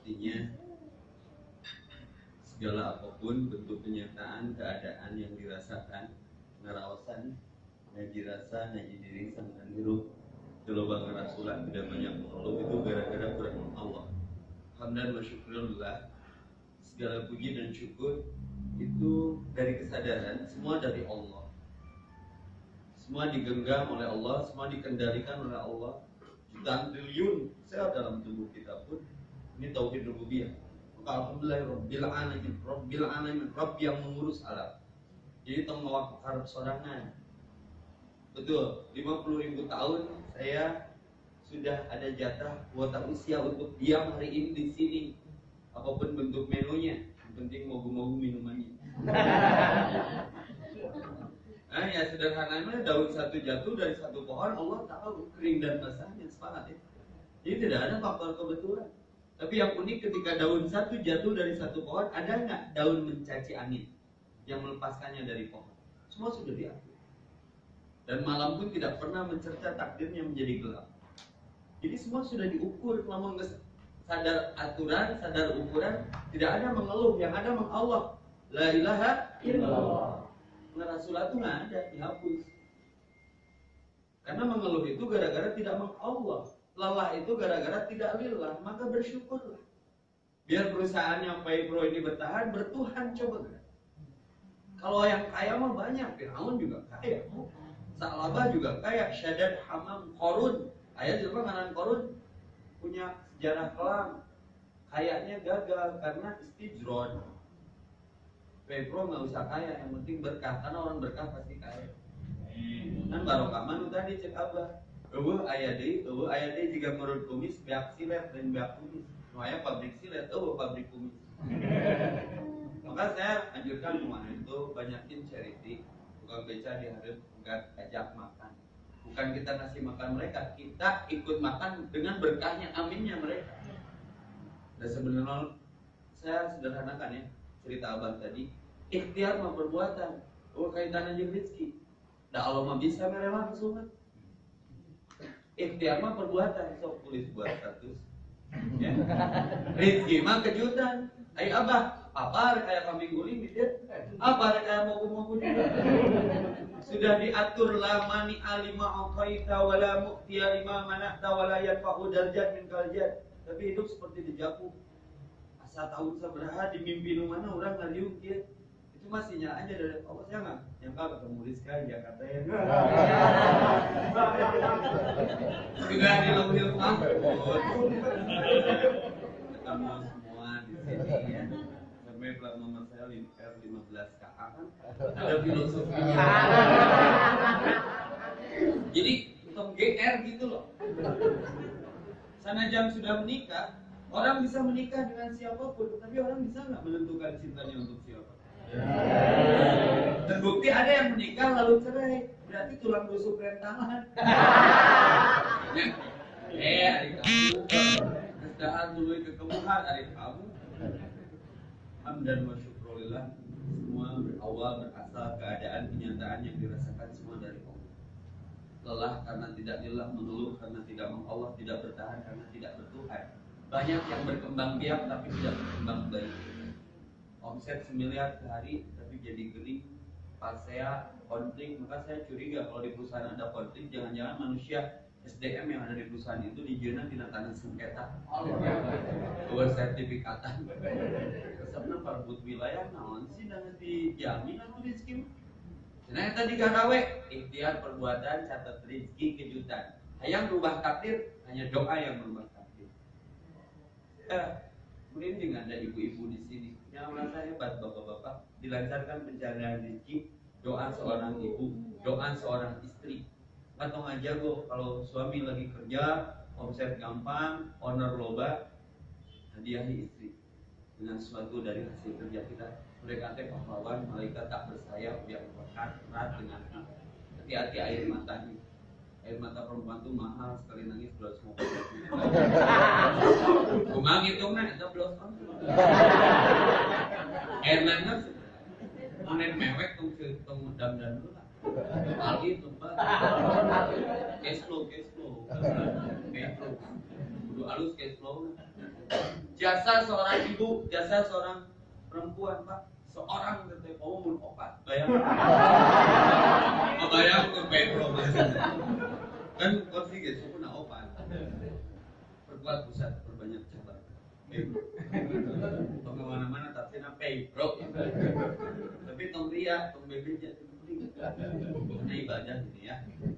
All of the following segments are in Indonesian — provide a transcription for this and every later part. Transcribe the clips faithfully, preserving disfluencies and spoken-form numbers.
Artinya segala apapun bentuk kenyataan keadaan yang dirasakan, ngerawasan, ngaji rasa, ngaji diri, sangkan hirup, gelobang ngerasulan tidak banyak mengeluh, itu gara-gara kurang Allah. Hamdan wa syukurillah, segala puji dan syukur itu dari kesadaran, semua dari Allah. Semua digenggam oleh Allah, semua dikendalikan oleh Allah. Jutaan triliun sel dalam tubuh kita pun ini tauhid rububiyah. Maka alhamdulillah rabbil alamin, rabbil alamin, Rabb yang mengurus alam. Jadi tengok harap sorangan. Betul, lima puluh ribu tahun saya sudah ada jatah kuota usia untuk diam hari ini di sini. Apapun bentuk menunya, yang penting mogu-mogu minumannya. Nah ya sederhananya daun satu jatuh dari satu pohon, Allah tahu kering dan basahnya, sepakat ya. Jadi tidak ada faktor kebetulan. Tapi yang unik ketika daun satu jatuh dari satu pohon, ada nggak daun mencaci angin yang melepaskannya dari pohon? Semua sudah diatur. Dan malam pun tidak pernah mencerca takdirnya menjadi gelap. Jadi semua sudah diukur, namun sadar aturan, sadar ukuran, tidak ada mengeluh, yang ada mengallah. La ilaha illallah. Ngerasulah itu nggak ada, dihapus. Karena mengeluh itu gara-gara tidak mengallah. Lelah itu gara-gara tidak lillah, maka bersyukurlah. Biar perusahaannya Paypro ini bertahan, bertuhan coba. Kalau yang kaya mah banyak, Fir'aun juga kaya, Sa'labah juga kaya, Syadad, Hamam, Korun. Ayah juga ngaran Korun punya sejarah kelam. Kayaknya gagal karena istijron. Paypro nggak usah kaya, yang penting berkah, karena orang berkah pasti kaya. Kan barokah manu tadi cek abah. Eueuh aya deui, eueuh aya deui jiga menurut kumis beak silet dan beak kumis. Nu aya pabrik silet, eueuh pabrik kumis. Maka saya anjurkan kemana itu banyakin charity, tukang beca diharap enggak ajak makan. Bukan kita ngasih makan mereka, kita ikut makan dengan berkahnya, aminnya mereka. Dan sebenarnya saya sederhanakan ya cerita abang tadi, ikhtiar mah perbuatan, oh kaitannya jeung rezeki. Da Allah mah bisa mere langsung. Ikhtiar mah perbuatan, sok tulis buat status. Ya. Rezeki mah kejutan. Ai abah, apa rek aya kambing guling gitu? Apa rek aya mogu-mogu juga? Sudah diatur la mani alima aqaita wala mu'tiya lima mana'ta wala yanfa'u darjat min kaljat. Tapi hidup seperti dijapu. Asa tahun sabaraha di mimpi nu mana urang ngaliung kieu. Itu masih nya aja dari Allah saya enggak nyangka ketemu Rizka di Jakarta ya. Juga di Lombok ah. Ketemu semua di sini ya. Sampai plat nomor saya R lima belas K A kan ada filosofinya. Jadi untuk G R gitu loh. Sanajam sudah menikah, orang bisa menikah dengan siapapun, tapi orang bisa nggak menentukan cintanya untuk siapa? Terbukti ada yang menikah lalu cerai, berarti tulang rusuk rentangan. Eh, adik kamu, kesadaran dulu ke kemuhan adik kamu. Hamdan wa syukurillah, semua berawal berasal keadaan kenyataan yang dirasakan semua dari Allah. Lelah karena tidak lillah, mengeluh karena tidak mengallah, tidak bertahan karena tidak bertuhan. Banyak yang berkembang biak tapi tidak berkembang baik. Omset semiliar sehari tapi jadi gering. Pas saya konflik, maka saya curiga kalau di perusahaan ada konflik, jangan-jangan manusia S D M yang ada di perusahaan itu dijeuna tina tanah sengketa. Buat sertifikatan. Sebenarnya perbut wilayah naon sih dan dijamin anu rezeki. Cenah eta digarawe, ikhtiar perbuatan catat rezeki kejutan. Hayang rubah takdir, hanya doa yang merubah takdir. Ya, merinding ada ibu-ibu di sini yang merasa hebat bapak-bapak, dilancarkan pencarian rezeki, doa seorang ibu, doa seorang istri. Atau aja go kalau suami lagi kerja, omset gampang, honor loba, hadiahi istri dengan sesuatu dari hasil kerja kita. Mereka teh pahlawan, malaikat tak bersayap yang erat dengan kita. Hati-hati air matanya. Air mata perempuan tuh mahal, sekali nangis dua ratus lima puluh ribu. Kumang itu mah itu belas on. Air nangis, anen mewek tuh tuh mudam dan dulu lah. Algi tuh pak. Cash flow, cash flow, cash flow. Kudu alus cash flow. Jasa seorang ibu, jasa seorang perempuan, Pak. Seorang gitu, mau mun opat, bayang. Bayang ke Petro kan kursi gitu pun opat. Perkuat pusat, perbanyak cabang. Tong kemana-mana tafsirnya Petro. Tapi tong ria, tong bebek jadi penting. Karena ibadah ini ya.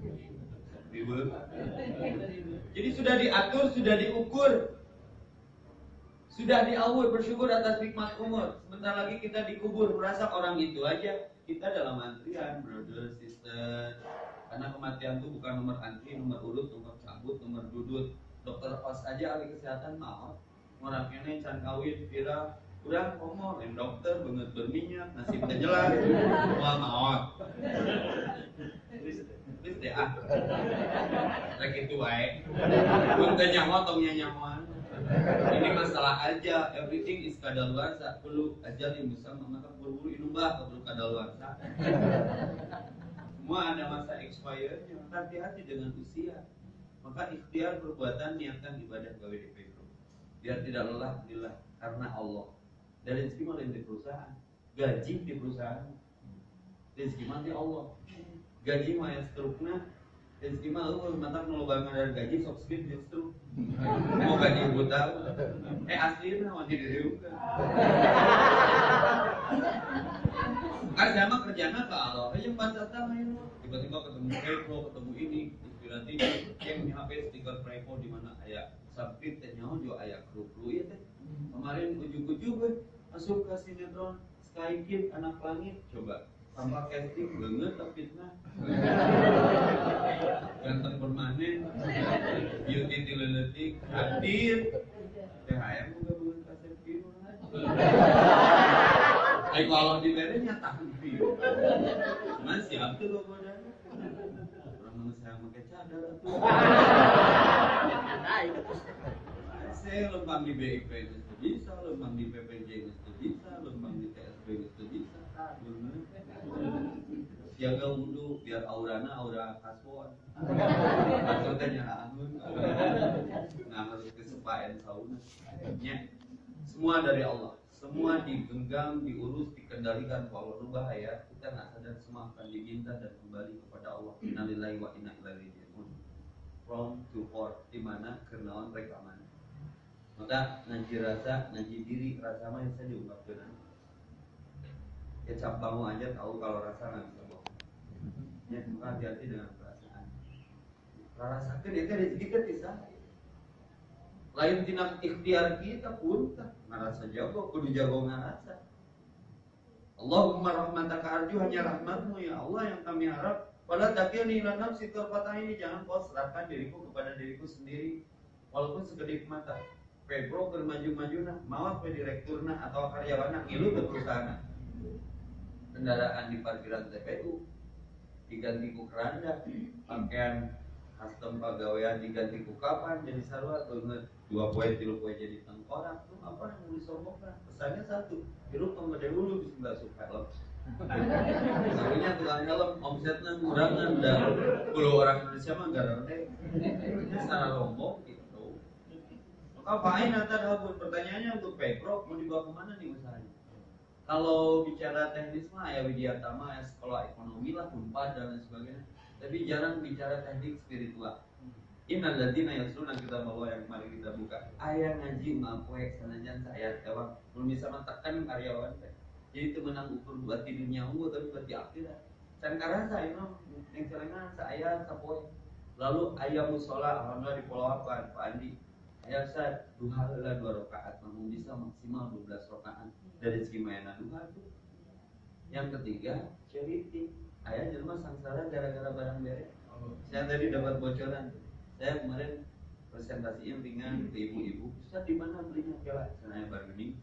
Jadi sudah diatur, sudah diukur, sudah diawur, bersyukur atas nikmat umur. Sebentar lagi kita dikubur, merasa orang itu aja. Kita dalam antrian, brother, sister. Karena kematian itu bukan nomor antri, nomor urut, nomor cabut, nomor dudut. Dokter pas aja ahli kesehatan maaf. Orang ini can kawin, viral, kurang ngomong, yang dokter banget berminyak, nasib kejelas, semua maaf. Terus deh ah, lagi itu baik. Untuk nyawa atau nyawa. Ini masalah aja, everything is kadaluarsa. Perlu aja yang bisa maka buru-buru inubah perlu kadaluarsa. Semua ada masa expirednya. Hati-hati dengan usia. Maka ikhtiar perbuatan niatkan ibadah gawe D P bro. Biar tidak lelah, lillah karena Allah. Dan rezeki mah di perusahaan, gaji di perusahaan. Rezeki mah di Allah. Gaji mah yang strukna, rezeki mah lu mantap ngelobangan dari gaji sok skip justru. Mau gaji buta. Eh aslinya mah di diri juga. Kan sama kerjanya ke Allah. Eh yang baca tahu ini. Tiba-tiba ketemu Prepo, ketemu ini, inspirasi yang punya H P stiker Prepo di mana ayah subscribe teh nyaho jo aya kru-kru ieu teh. Kemarin ujug-ujug we masuk ke sinetron Sky Kid Anak Langit coba. Tanpa casting banget tapi nah. Ganteng permanen. Beauty tileletik hadir. T H M juga bukan kasih biru. Ay kalau diberi nyatakan biru. Cuman siap tuh lo badannya. Orang saya pakai cadar tuh. Saya lembang di B I P itu bisa, lembang di P P J itu bisa, lembang di T S B itu bisa. Jaga wudhu biar aurana aura kasuan. Maksudnya nyalamun. Nah harus kesepain sauna. Ya. Semua dari Allah. Semua digenggam, diurus, dikendalikan. Kalau rubah ya kita nggak sadar semua akan diminta dan kembali kepada Allah. Innalillahi wa inna ilaihi raji'un. From to for di mana kenaon rekaman. Maka ngaji rasa, ngaji diri, rasa mah bisa diungkapkan. Ya cap kamu aja tahu kalau rasa nggak bisa bohong. Ya maka hati-hati dengan perasaan. Rasakan itu rezeki kan bisa. Lain tina ikhtiar kita pun tak ngarasa jago, kudu jago ngarasa. Allahumma rahmataka arju, hanya rahmatmu ya Allah yang kami harap. Pada takilni ila nafsi tarfata ini, jangan kau serahkan diriku kepada diriku sendiri walaupun sekedip mata. Pebro bermaju-maju nah, maaf pe direkturna atau karyawana ngilu ke perusahaan. Kendaraan di parkiran T P U diganti ku keranda, pakaian custom pegawaian diganti ku kapan jadi sarua atau dua poin tilu poin jadi tengkorak tuh apa yang mau disombongkan? Pesannya satu, hirup penggede dulu bismillah subhanallah. Soalnya tukang helm omsetnya kurangan dan puluh orang Indonesia mah garane ini secara lombok gitu. Maka Pak Nata Dabun, pertanyaannya untuk Pemprov mau dibawa kemana nih usahanya? Kalau bicara teknis mah ya Widyatama ya sekolah ekonomi lah, Unpad dan lain sebagainya. Tapi jarang bicara teknik spiritual. Innal ladzina yasluna kita bawa yang mari kita buka. Aya ngaji mapoe sanajan saya ewang belum bisa mentakkan karyawan teh. Jadi itu menang ukur buat di dunia unggul tapi buat di akhirat. Can karasa ieu yang selengan saya sapoe. Lalu aya mushola alhamdulillah di Pulau Apa Pak Andi. Aya sa duha heula dua rakaat, namun bisa maksimal dua belas rakaat dari segi mayana duha itu. Yang ketiga, charity. Aya jelema sangsara gara-gara barang beres. Saya tadi dapat bocoran. Saya kemarin presentasinya ringan ke ibu-ibu. Ustaz di mana belinya? Kela, saya bargaining.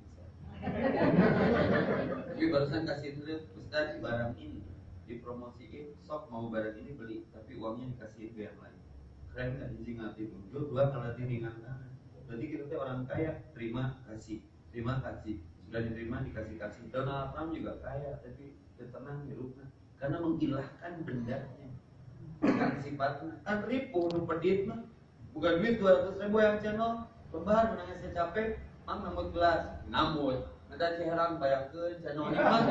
Tapi barusan kasih dulu Ustaz barang ini dipromosiin, sok mau barang ini beli, tapi uangnya dikasih ke yang lain. Keren nggak izin ngati dulu dua kalau diringankan. Berarti kita tuh orang kaya, terima kasih, terima kasih, sudah diterima dikasih kasih. Donald Trump juga kaya, tapi tenang hirupnya, karena menghilangkan bendanya, bukan sifatnya. Kan ribu, nu pedit mah, bukan duit dua ratus ribu yang channel, Lebar menangis saya capek, mang ngamut gelas, ngamut. Ada ciherang bayangkeun canoan imah.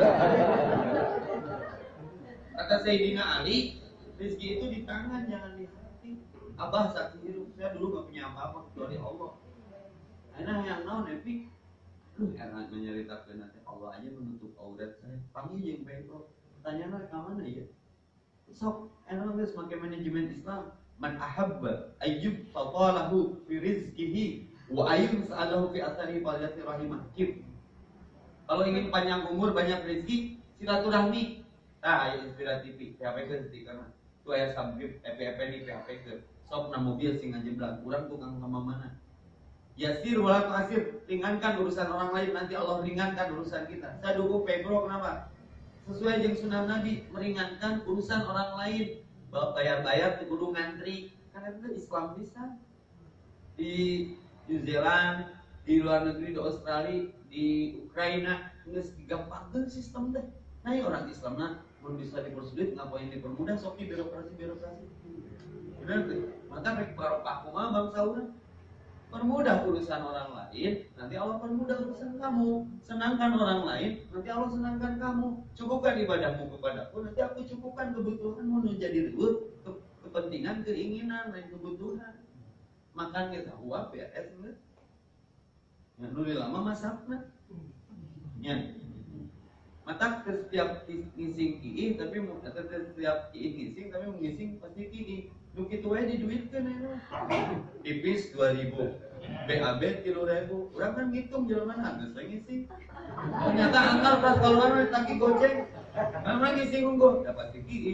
Kata Sayyidina Ali, rezeki itu di tangan jangan di hati. Abah saksi hidup, saya dulu gak punya apa-apa kecuali Allah. Enak yang naon epi. Duh, enak menyeritakeun nanti Allah aja menutup aurat saya. Panggil jeung Pedro. Pertanyaannya ke mana ya? Sok, enak geus make manajemen Islam. Man ahabba ayyub fatalahu fi rizqihi wa ayyun sa'alahu fi athari faliyati rahimah. Kim. Kalau ingin panjang umur, banyak rezeki, silaturahmi. Nah, ayo inspiratif, P H P ke karena tu aya subscribe F P P ni P H P ke. Sok na mobil sing ngajeblak, urang tukang sama mana. Yasir wala tu'asir, ringankan urusan orang lain, nanti Allah ringankan urusan kita. Saya dukung Pedro kenapa? Sesuai jeung sunnah Nabi, meringankan urusan orang lain. Bawa bayar-bayar di kudu ngantri, karena itu Islam bisa. Di New Zealand, di luar negeri, di Australia, di Ukraina, geus digampangkeun sistem teh. Nah, ya orang Islam nah mun bisa dipersulit, ngapain dipermudah, sok di birokrasi-birokrasi. Benar tuh. Maka rek barokah kumaha bangsa urang. Permudah urusan orang lain, nanti Allah permudah urusan kamu. Senangkan orang lain, nanti Allah senangkan kamu. Cukupkan ibadahmu kepadaku, nanti aku cukupkan kebutuhanmu. Jadi ribut, ke, kepentingan, keinginan, dan kebutuhan. Makan kita uap ya, es enggak. Yang dulu lama masaknya. Ya. Mata setiap ngising kiih, tapi setiap kiih ngising, tapi ngising pasti kiih. Lu gitu aja diduitkan ya. Tipis dua ribu, B A B tiga ribu. Orang kan ngitung jalan mana habis lagi sih. Ternyata antar pas keluar ditagi goceng. Mana ngisi unggul dapat tiki.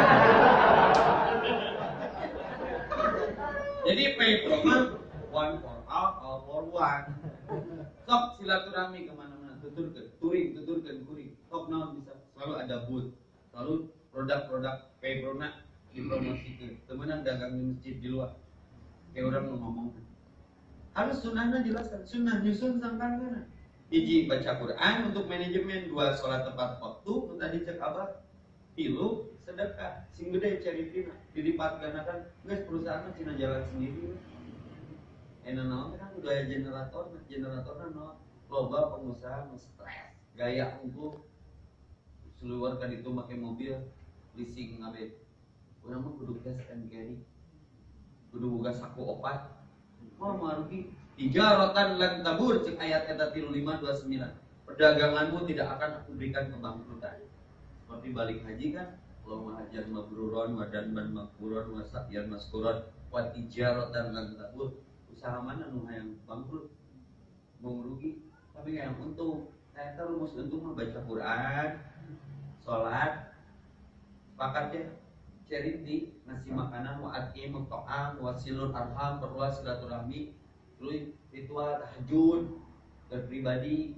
Jadi Pedro mah one for all, all for one. Sok silaturahmi kemana-mana, tuturkan, turing, tuturkan, kuring. Sok naon bisa selalu ada booth, selalu produk-produk Pedro nak dipromosikan. Temenan dagang di masjid di luar. Kayak orang mau ngomong. Harus sunnahnya jelaskan. Sunnah nyusun sangkan kana. Hiji baca Quran untuk manajemen, dua sholat tepat waktu, tadi cek abah, tilu sedekah, sing gede caritina, dilipat gandakan, guys perusahaan cina jalan sendiri. Enak naon kan udah generator, generatornya no, loba pengusaha stres, gaya unggul, seluarkan itu pakai mobil, leasing ngabe. Urang mah kudu cash and carry. Kudu boga saku opat. Mau marugi. Tijaratan lan tabur cek ayat eta tiga puluh lima dua puluh sembilan. Perdaganganmu tidak akan aku berikan kebangkrutan. Seperti balik haji kan, kalau hajan mabruron wa danban makburon wa sa'yan maskuron wa tijaratan lan tabur. Usaha mana nu hayang bangkrut? Mau rugi, tapi yang untung. Saya tahu rumus untung mah baca Quran, salat, sepakat ya. Charity, ngasih makanan, wa'atim, ta'am, wasilul arham, perluas silaturahmi, terus ritual tahajud, berpribadi.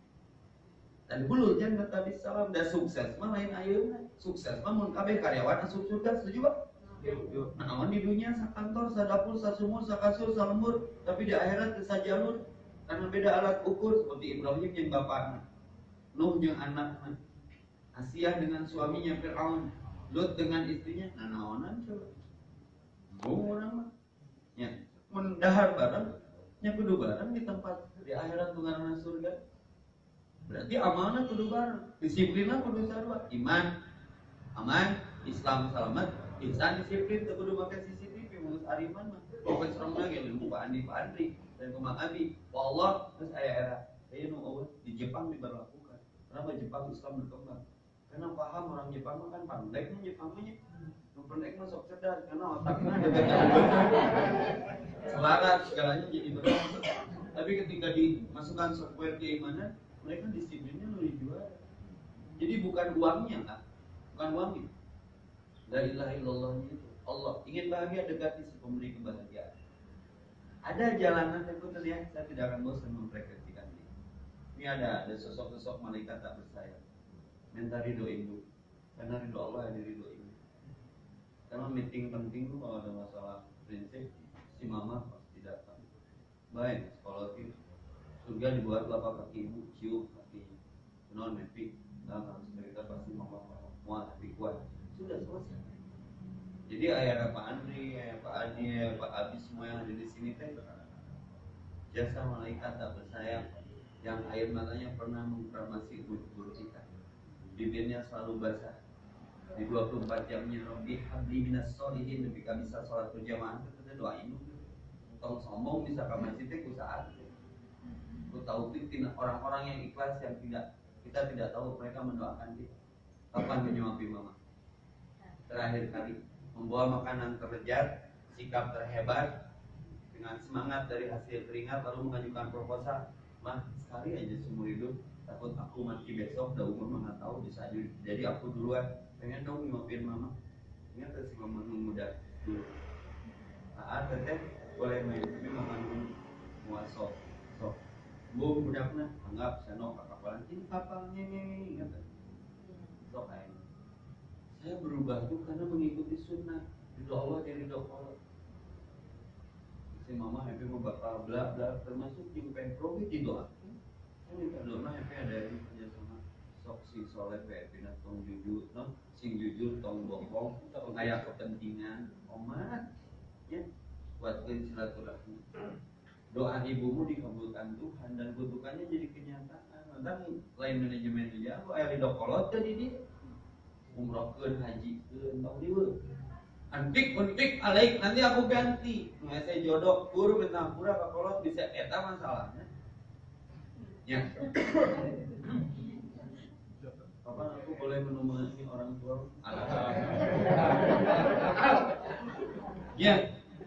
Dan dulu jangan Nabi salam dah sukses, mah lain ayeuna. Sukses mah mun kabeh karyawan asup surga, setuju Pak? Nah, awan di dunia sakantor, sadapur, sasumur, sakasur, salembur, tapi di akhirat kesajalur karena beda alat ukur seperti Ibrahim yang bapaknya, Nuh yang anaknya, Asyah dengan suaminya Fir'aun, Lut dengan istrinya, nah naonan coba. Bung orang mah. Ya, mendahar bareng, nya kudu bareng di tempat di akhirat tungaran surga. Berarti amanah kudu bareng, disiplinna kudu sarua. Iman, aman, Islam selamat, ihsan disiplin teu kudu make C C T V ngurus ariman mah. Pokoknya serem lagi ilmu Pak Andi Pak Andri dan Kumang Abi. Wallah, terus aya era aya nu eueuh di Jepang diberlakukan. Kenapa Jepang Islam berkembang? Karena paham orang Jepang mah kan pandai nih Jepang mah nya. Nu pandai mah sok cerdas karena otaknya ada beda. Selaras segalanya jadi berat. Tapi ketika dimasukkan software keimanan, mereka disiplinnya lebih juara. Jadi bukan uangnya kan, bukan uangnya. La ilaha illallahnya itu. Allah ingin bahagia dekati si pemberi kebahagiaan. Ada jalanan yang aku lihat, saya tidak akan bosan memprediksikan ini. Ini ada ada sosok-sosok malaikat tak bersayap. Minta ridho ibu, karena ridho Allah yang ridho ibu. Karena meeting penting tuh kalau ada masalah prinsip, si mama pasti datang. Baik, kalau itu surga dibuat telapak kaki ibu, cium kaki non meeting, dan harus cerita pasti mama muat hati kuat. Sudah selesai. Jadi ayah Pak Andri, ayah Pak Adi, ayah Pak Abi semua yang ada di sini teh jasa malaikat tak bersayap yang air matanya pernah mengkramasi bulu-bulu kita, bibirnya selalu basah di dua puluh empat jamnya. Rabbi habli minas sholihin, ketika bisa sholat berjamaah itu doain dulu. Tong sombong bisa ke masjid itu saat ku tahu tina orang-orang yang ikhlas yang tidak, kita tidak tahu mereka mendoakan kita. Kapan menyuapi mama? Terakhir kali membawa makanan terlezat, sikap terhebat, dengan semangat dari hasil keringat, lalu mengajukan proposal. Mah, sekali aja seumur hidup, takut aku mati besok, udah umur mana tahu bisa jadi, jadi aku duluan. Pengen dong nyuapin mama. Ingat si mama muda dulu. Ah, teteh boleh main, tapi makan dulu. Mual sok, sok. Bu budakna, anggap senok kakapalan ini kapalnya nih, ingat. Sok aja. Saya berubah tuh karena mengikuti sunnah. Ridho Allah dari ridho Allah. Si mama happy mau bakal bla bla, termasuk yang pempro itu doa. Kan itu doa happy ada yang punya sama sok si soleh happy nak tong jujur, no sing jujur tong bohong, kayak kepentingan omat, ya buatkan silaturahmi. Doa ibumu dikabulkan Tuhan dan kutukannya jadi kenyataan. Dan lain manajemen dia, lu air ridho kolot jadi dia umrohkeun hajikeun tong dieu. Antik untik alaik nanti aku ganti. Nggak saya jodoh kur bentang pura ka kolot bisa eta masalahnya. Ya. Kapan aku boleh menemani orang tua? Ya.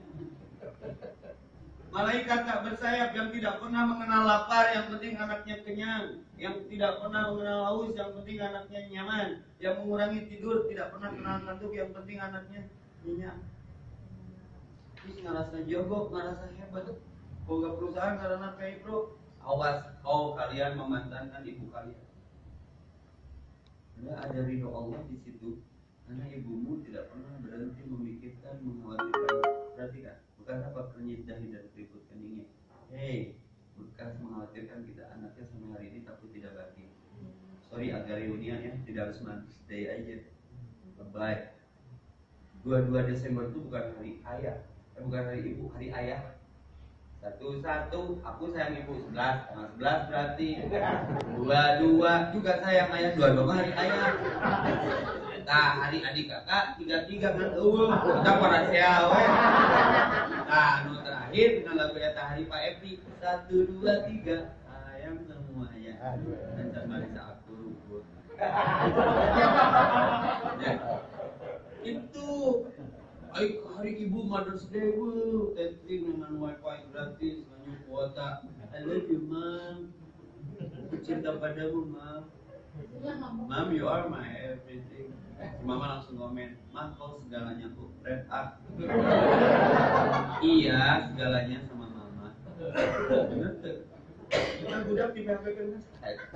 Malaikat tak bersayap yang tidak pernah mengenal lapar, yang penting anaknya kenyang. Yang tidak pernah mengenal haus, yang penting anaknya nyaman. Yang mengurangi tidur, tidak pernah kenal ngantuk, yang penting anaknya nyenyak. Terus ngerasa jogok, ngerasa hebat. Boga perusahaan karena kayak bro. Awas, kau kalian memantankan ibu kalian. Karena ada ridho Allah di situ. Karena ibumu tidak pernah berhenti memikirkan, mengkhawatirkan. Perhatikan, bukan apa penyindahi dan keriput keningnya. Hei, bukan mengkhawatirkan kita anaknya sampai hari ini tapi tidak bagi. Sorry agak reunian ya, tidak harus Mother's Day aja. Bye. dua puluh dua Desember itu bukan hari ayah, eh, bukan hari ibu, hari ayah. Satu-satu, aku sayang ibu sebelas, tanggal sebelas berarti dua-dua juga sayang ayah, dua-dua hari ayah. Nah, hari adik kakak, tiga-tiga kan, uh, kita para siawe. Nah, anu terakhir, dengan lagu eta hari Pak Epi, satu, dua, tiga, sayang semuanya. Dan sama bisa aku rubut. Itu hari ibu Mother's Day bu, testing dengan wifi gratis, banyak kuota. I love you mom, cinta padamu mom. Mom, you are my everything. Mama langsung komen, mah kau segalanya tuh red up. Iya, segalanya sama mama. Bener tuh. Kita budak di P H P kan mas.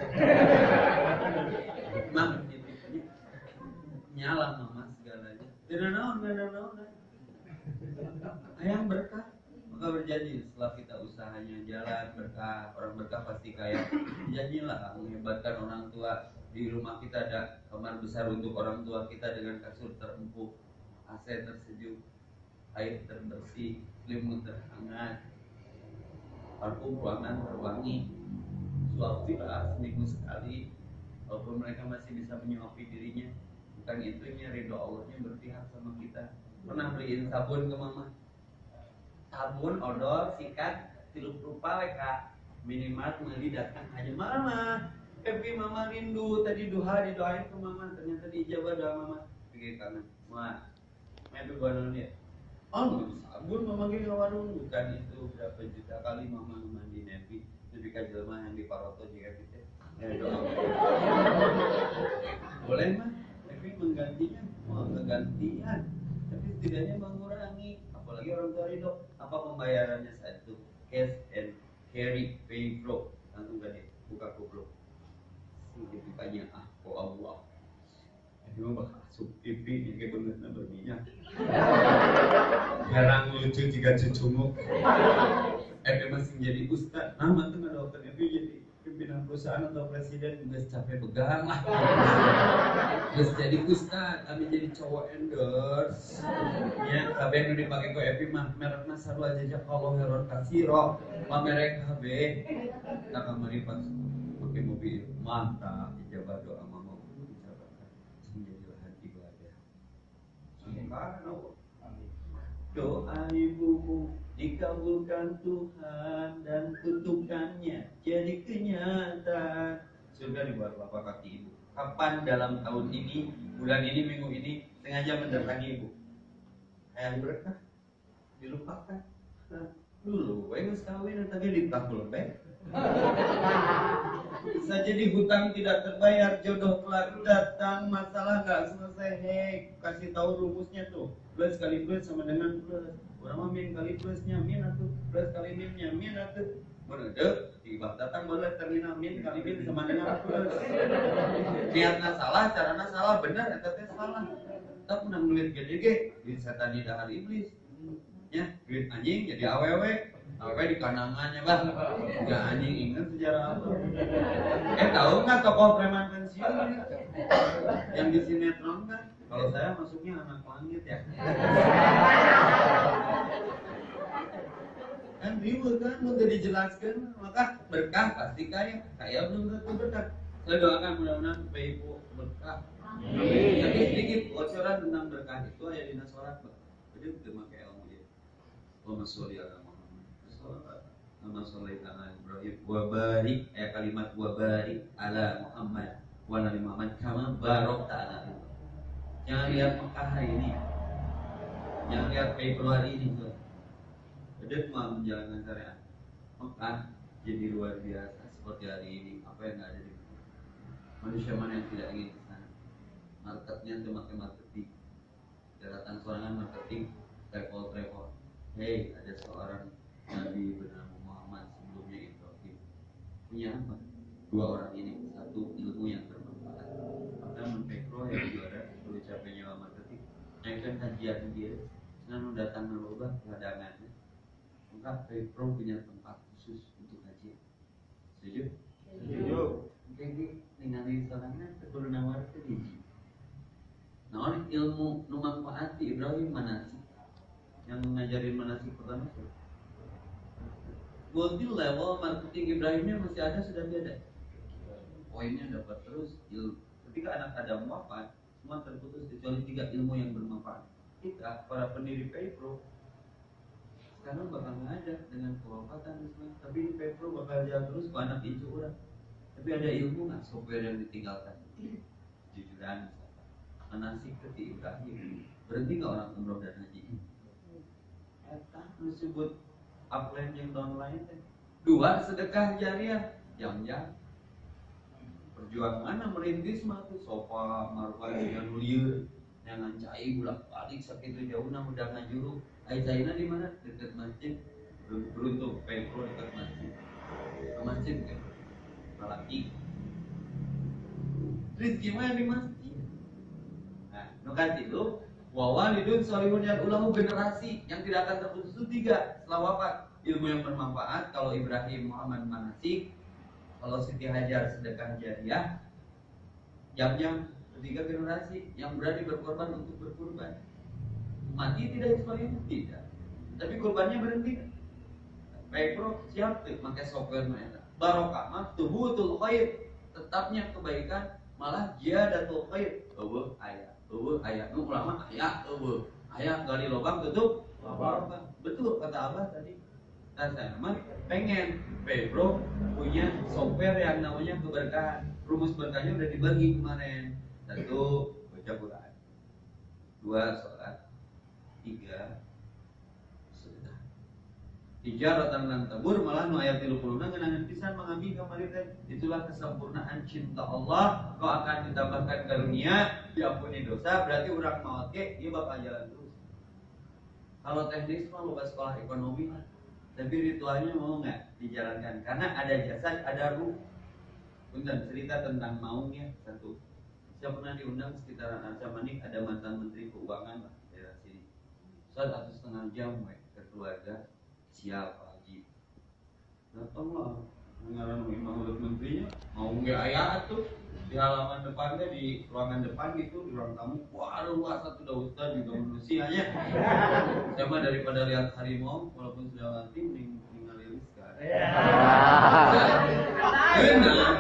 Mama, nyala mama segalanya. Tidak naon, tidak naon. Ayang berkah, maka berjanji setelah kita usahanya jalan berkah, orang berkah pasti kaya. Janjilah menghebatkan orang tua. Di rumah kita ada kamar besar untuk orang tua kita dengan kasur terempuk, A C tersejuk, air terbersih, selimut terhangat, parfum ruangan terwangi. Suapilah seminggu sekali, walaupun mereka masih bisa menyuapi dirinya. Bukan itunya, ridho Allahnya berpihak sama kita. Pernah beliin sabun ke mama, sabun, odol, sikat, tilup rupa leka, minimal meli datang aja mama. Epi mama rindu, tadi duha didoain ke mama, ternyata diijabah doa mama. Pikir kanan, wah, Epi buat ya. Oh, sabun mama gini ke warung, bukan itu berapa juta kali mama mandi Epi. Lebih kajelma yang di Paroto juga gitu. Ya doa. Boleh mah, Epi menggantinya, mau kegantian, tapi setidaknya mengurangi. Apalagi orang tua ridho, apa pembayarannya saat itu? Cash and carry, pay bro, langsung gak deh, buka goblok. Dibukanya ah kok Allah ini mah bakal asup pipi ini kayak bener berminyak jarang lucu jika cucumuk Epi masih jadi ustad nah mantu nggak dokter Epi jadi Epi pimpinan perusahaan atau presiden juga capek pegang lah. Terus jadi ustad, kami jadi cowok endorse. Ya, kabeh nu dipake ku Epi mah merek masaru aja jak kalau heron kasiro, pamerek H B. Tak kamari pas pakai mobil mantap, ijabah doa mama dicabarkan menjadi lahan ibadah. Subhanallah. Doa ibumu dikabulkan Tuhan dan kutukannya jadi kenyataan. Surga di bawah telapak kaki ibu. Kapan dalam tahun ini, bulan ini, minggu ini sengaja mendatangi ibu? Ayah berkah dilupakan. Nah, dulu, weng sekawin tadi ditakul baik. Bisa jadi hutang tidak terbayar, jodoh kelak datang, masalah nggak selesai. Hei, kasih tahu rumusnya tuh. Plus kali plus sama dengan plus. Orang min kali plusnya min atau plus kali minnya min atau menurut tiba datang boleh terminal min kali min sama dengan plus. Niatnya salah, caranya salah, benar, etanya salah. Tapi menang duit gede-gede, duit setan di dahar iblis. Ya, duit anjing jadi awewe. Awewe di kanangannya bang. Enggak anjing ingat sejarah apa? Eh tahu nggak tokoh preman pensiun yang di sinetron kan? Kalau saya masuknya anak langit ya. Kan ribut kan, udah dijelaskan, maka berkah pasti kaya. Kaya belum tentu berkah. Saya doakan mudah-mudahan supaya ibu berkah. Tapi sedikit bocoran tentang berkah itu ada di nasorat, Pak. Jadi udah pakai ilmu ya. Allahumma sholli ala Muhammad. Allahumma sholli ala Ibrahim wa barik, eh kalimat wa barik ala Muhammad wa ala Muhammad kama barakta ala Ibrahim. Jangan lihat Mekah hari ini. Jangan lihat Februari ini tuh. Udah cuma menjalankan syariat. Mekah jadi luar biasa seperti hari ini. Apa yang ada di Mekah? Manusia mana yang tidak ingin ke sana? Marketnya itu makin marketing. Daratan sorangan marketing, travel travel. Hey, ada seorang Nabi bernama Muhammad sebelumnya Ibrahim. Punya apa? Dua orang ini. Satu ilmu yang bermanfaat. Maka menpekro yang juara. Capek nyawa marketing, naikkan kajian dia, senang datang merubah cadangannya. Maka Pepro punya tempat khusus untuk kajian. Setuju? Setuju. Oke, dengan di sananya sebelum nawar itu biji. Nah, oleh ilmu nu manfaat di Ibrahim manasik, yang ngajarin manasik pertama itu. Multi level marketing Ibrahimnya masih ada sudah beda. Poinnya dapat terus. Ketika anak Adam wafat, semua terputus kecuali tiga ilmu yang bermanfaat. Kita para pendiri Pepro sekarang bakal nggak ada dengan kewafatan Islam, tapi Pepro bakal jalan terus ke anak itu orang. Tapi ada ilmu nggak software yang ditinggalkan? Jujuran misalkan, manasik ke Ibrahim. Berhenti nggak orang umroh dan haji? Eta disebut upline yang downline. Dua sedekah jariah yang jam. Perjuangan mana merintis mah tuh sofa marwah dengan lieur yang ngancai bolak balik sakitu jauh nah udah ngajuru ai caina di mana dekat masjid beruntung Pepro dekat masjid ke masjid kan lelaki rezeki mah di masjid. Nah nu kan itu wa walidun sholihun yang ulahu generasi yang tidak akan terputus itu tiga setelah wafat. Ilmu yang bermanfaat kalau Ibrahim Muhammad manasik. Kalau Siti Hajar sedekah jariah, jam-jam ketiga generasi yang berani berkorban untuk berkorban. Mati tidak Ismail? Tidak. Tapi korbannya berhenti. Baik bro, siap tuh pakai software mereka. Barokah mah tubuhul khair, tetapnya kebaikan malah jihadatul khair. Eueuh aya, eueuh aya. Nu ulama aya, eueuh aya gali lobang tutup lobang. Betul kata Abah tadi. Dan saya memang pengen Pepro punya software yang namanya keberkahan. Rumus berkahnya udah dibagi kemarin. Satu, baca Quran. Dua, sholat. Tiga, sedekah. Tijaratan lan tabur malah nu ayat tilu puluh ngeunangan pisan mangabdi ka mariten. Itulah kesempurnaan cinta Allah. Kau akan ditambahkan karunia, diampuni dosa, berarti urang maot ge ieu bakal jalan terus. Kalau teknis mah loba sekolah ekonomi lah. Tapi ritualnya mau nggak dijalankan? Karena ada jasad, ada ruh. Punten cerita tentang maunya satu. Saya pernah diundang sekitaran Arca Manik, ada mantan Menteri Keuangan lah daerah sini. Satu setengah jam we, ke keluarga siapa Haji. Datanglah ngaran imam udah menterinya mau nggak ayat tuh di halaman depannya di ruangan depan gitu di ruang tamu wah luas satu dah ustaz juga manusianya sama daripada lihat harimau walaupun sudah mati mending tinggal liris kan benar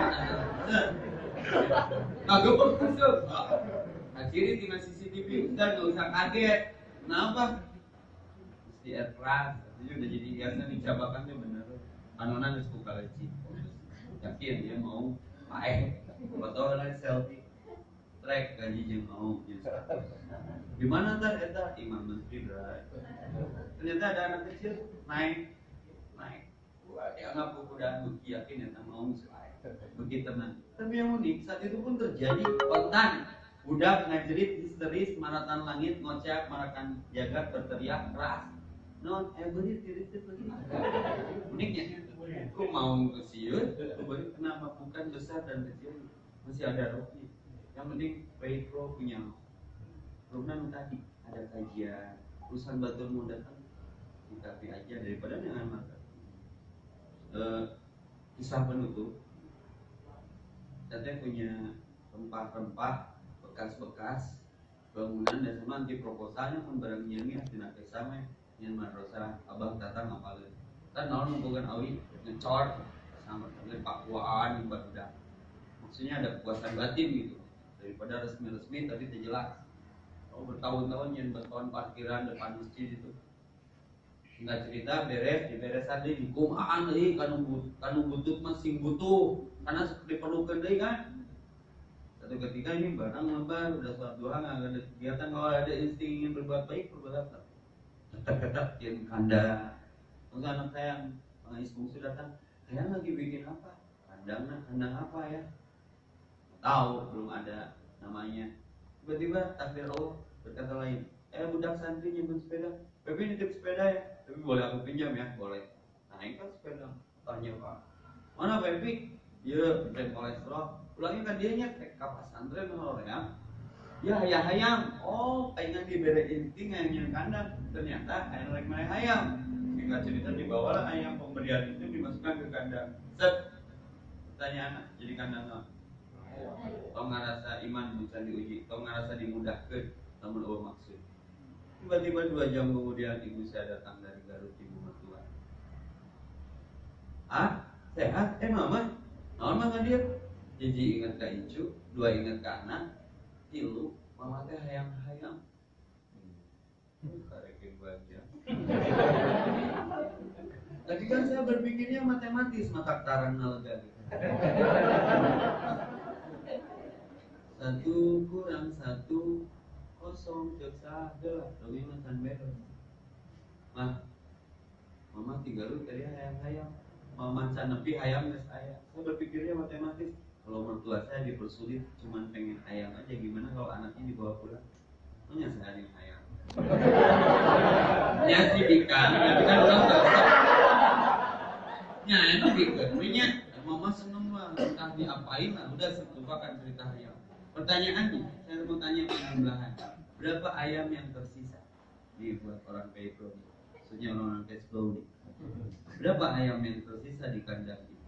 agak berkusuk akhirnya tinggal C C T V ustaz nggak usah kaget kenapa di aircraft itu udah jadi biasa dicabakan dia bener anonan harus buka lagi yakin dia mau paeh foto lah selfie track gaji yang mau gimana ntar eta imam menteri berat ternyata ada anak kecil naik naik wah dianggap udah bukti yakin ya mau selesai begitu tenang tapi yang unik saat itu pun terjadi kontan budak ngajerit histeris maratan langit ngocak marakan jagat berteriak keras non eh beri tirit lagi uniknya aku mau ke siun kenapa bukan besar dan kecil masih ada roknya yang penting pay pro punya program tadi ada kajian urusan batur mau datang di kafe aja daripada dengan makan uh, kisah penutup saya punya rempah-rempah bekas-bekas bangunan dan sama anti proposalnya pun barangnya ini tidak sama yang madrasah abang datang ngapalin kan naon bukan awi ngecor sama dengan pakuaan yang barudak maksudnya ada kepuasan batin gitu daripada resmi-resmi tapi tidak jelas oh bertahun-tahun yang bertahun parkiran depan masjid itu singkat cerita beres diberesan deh dikumaan deh kanu kanu butut masing butuh karena diperlukan deh kan satu ketika ini barang lebar udah sholat duha nggak ada kegiatan kalau ada insting ingin berbuat baik berbuat apa ketak-ketak yang kanda terus anak saya pengais bungsu datang saya lagi bikin apa kandang kandang apa ya tahu belum ada namanya tiba-tiba takdir Allah berkata lain eh budak santri nyimpen sepeda Pepi nitip sepeda ya tapi boleh aku pinjam ya boleh naik kan sepeda tanya pak mana Pepi ya brand kolesterol pulangnya kan dia nyek kapas santri menolak ya ya ayah ayam oh pengen diberi inting yang kandang ternyata ayam lagi main ayam singkat cerita dibawalah ayam pemberian itu dimasukkan ke kandang set pertanyaan jadi kandang apa tau ngerasa iman bisa diuji tau ngerasa dimudahkan namun Allah maksud tiba-tiba dua jam kemudian ibu saya datang dari Garut ibu mertua ah sehat eh mama naon mah dia jadi ingat ke Icu dua ingat ke anak tilu mama teh hayang-hayang karekin bahagia tadi kan saya berpikirnya matematis mata tarang nalga satu kurang satu kosong ceksa adalah doi makan beres mah mama tiga lu tadi hayang-hayang mama can nepi hayang geus aya saya berpikirnya matematis kalau mertua saya dipersulit cuman pengen ayam aja gimana kalau anaknya dibawa pulang punya saya yang ayam ya sih ikan tapi kan orang nggak usah ya itu ikan punya mama seneng banget entah diapain lah udah lupakan cerita ayam pertanyaannya saya mau tanya penjumlahan berapa ayam yang tersisa nih buat orang paypro maksudnya orang-orang cash flow nih berapa ayam yang tersisa di kandang itu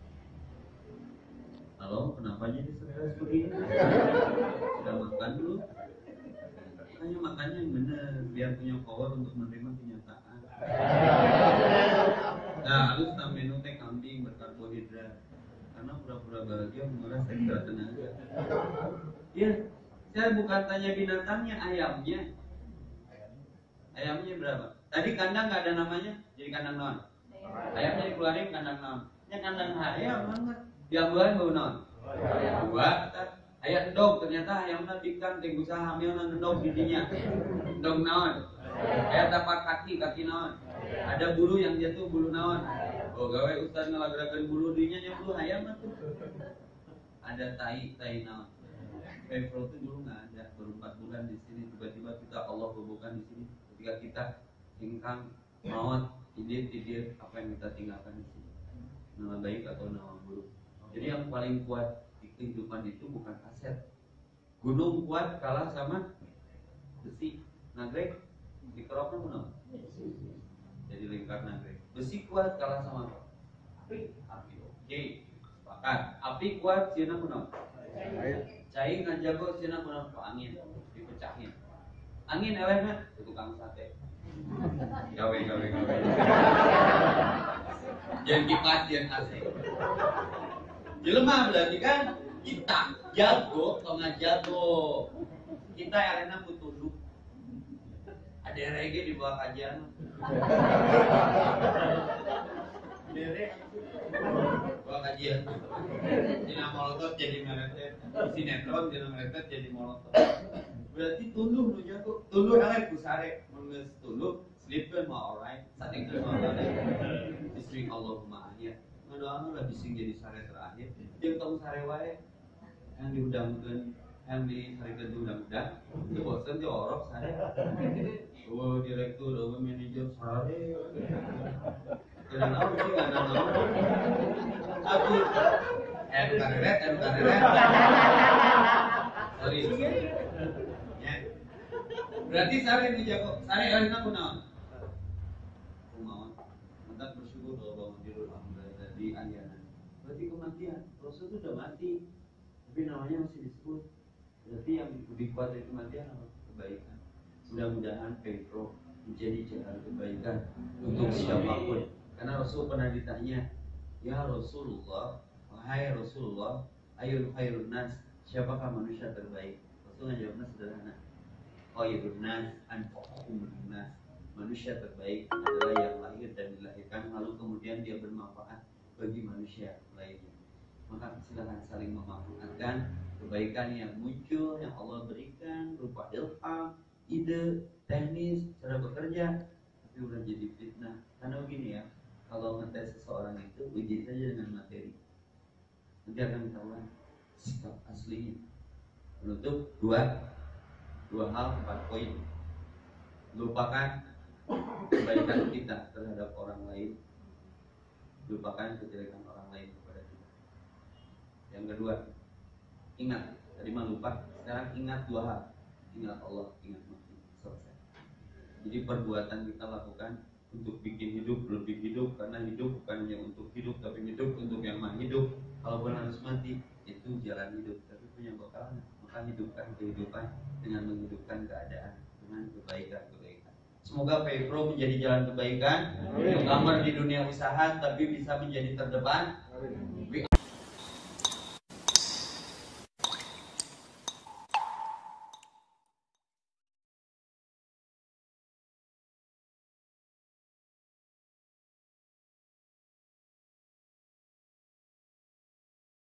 halo, kenapa jadi stres begini? Sudah makan dulu? Makanya makannya yang benar, biar punya power untuk menerima kenyataan. Nah, harus tambah menu teh kambing berkarbohidrat. Karena pura-pura bahagia menguras ekstra tenaga. Ya, saya bukan tanya binatangnya, ayamnya. Ayamnya berapa? Tadi kandang nggak ada namanya, jadi kandang non. Ayamnya dikeluarin kandang non. Ya kandang ayam banget. Yang bulan bau non. Dua, ayam endog ternyata ayam nanti ikan tenggusa hamil nan endog giginya. Endog naon. Ayam tapak kaki kaki naon. Ada bulu yang jatuh bulu naon. Oh gawe ustaz ngelagrakan bulu dinya nya bulu ayam tuh. Ada tai tai naon. Paypro itu dulu nggak ada, baru empat bulan di sini tiba-tiba kita Allah hubungkan di sini. Ketika kita tingkang maut ide ide apa yang kita tinggalkan di sini. Nama baik atau nama buruk. Jadi yang paling kuat di kehidupan itu bukan aset. Gunung kuat kalah sama besi. Nagrek dikeroknya mana? Jadi lingkar nagrek. Besi kuat kalah sama apa? Api. Api. Oke, sepakat. Api kuat sieuna kunaon? Cai ngajago sieuna kunaon? Ku angin, dipecahin. Angin elehna tukang sate. Gawe gawe gawe. Jangan kipas, jangan A C. Jelema berarti kan kita jago, kalau nggak jago kita elehna ku tunduk. Ada reggae di bawah kajian. Derek bawah kajian. Dina molotov jadi meretet, sinetron dina meretet jadi molotov. Berarti tunduk nu jago. Tunduk eleh ku sare, mun geus tunduk sleepkeun mah alright, satingkeun mah alright. Bismillah Allahumma akhir. Ngadoana lah bising jadi sare terakhir. Jeung tong sare wae yang diudangkeun, yang disarikeun di udang-udang. Teu bosen teh orok sare. Oh direktur, oh manajer sare. Kira naon sih ada naon. Aku em kareret, em kareret. Sorry. Ya. Berarti sare nu jago, sare elehna kunaon? Kumaon? Mantap bersyukur kalau bangun tidur alhamdulillah di anjana. Berarti kematian. Rasul itu udah mati. Tapi namanya masih disebut. Berarti yang lebih kuat dari kematian apa? Kebaikan. Mudah-mudahan Petro menjadi jalan kebaikan untuk siapapun. Karena Rasul pernah ditanya, ya Rasulullah, wahai Rasulullah, ayul khairun nas, siapakah manusia terbaik? Rasul ngajawabnya sederhana, khairun nas anfa'uhum linnas, manusia terbaik adalah yang lahir dan dilahirkan lalu kemudian dia bermanfaat bagi manusia lainnya. Maka silakan saling memanfaatkan kebaikan yang muncul yang Allah berikan berupa ilham, ide, teknis, cara bekerja, tapi udah jadi fitnah. Karena begini ya, kalau ngetes seseorang itu uji saja dengan materi, nanti akan ketahuan sikap aslinya. Menutup dua dua hal, empat poin. Lupakan kebaikan kita terhadap orang lain, lupakan kejelekan orang lain kepada kita. Yang kedua, ingat, tadi mah lupa, sekarang ingat dua hal. Ingat Allah, ingat mati, selesai. Jadi perbuatan kita lakukan untuk bikin hidup lebih hidup, karena hidup bukan hanya untuk hidup, tapi hidup untuk yang mah hidup. Kalaupun harus mati, itu jalan hidup, tapi punya bakalan. Maka hidupkan kehidupan dengan menghidupkan keadaan dengan kebaikan-kebaikan. Semoga Petro menjadi jalan kebaikan, gambar di dunia usaha, tapi bisa menjadi terdepan.